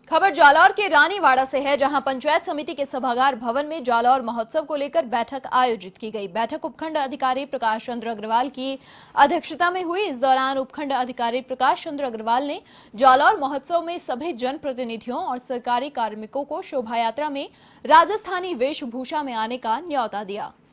खबर जालौर के रानीवाड़ा से है, जहां पंचायत समिति के सभागार भवन में जालौर महोत्सव को लेकर बैठक आयोजित की गई। बैठक उपखंड अधिकारी प्रकाश चंद्र अग्रवाल की अध्यक्षता में हुई। इस दौरान उपखंड अधिकारी प्रकाश चंद्र अग्रवाल ने जालौर महोत्सव में सभी जनप्रतिनिधियों और सरकारी कार्मिकों को शोभा यात्रा में राजस्थानी वेशभूषा में आने का न्यौता दिया।